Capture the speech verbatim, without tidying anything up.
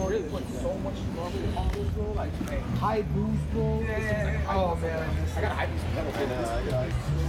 really put so much love in all this, bro. Like, high boost, bro. Yeah, yeah, yeah. Oh man, I gotta hype you some pedals. I know, I got